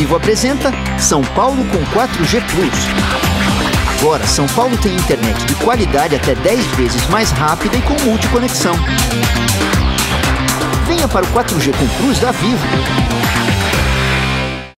Vivo apresenta São Paulo com 4G Plus. Agora, São Paulo tem internet de qualidade até 10 vezes mais rápida e com multiconexão. Venha para o 4G com Plus da Vivo.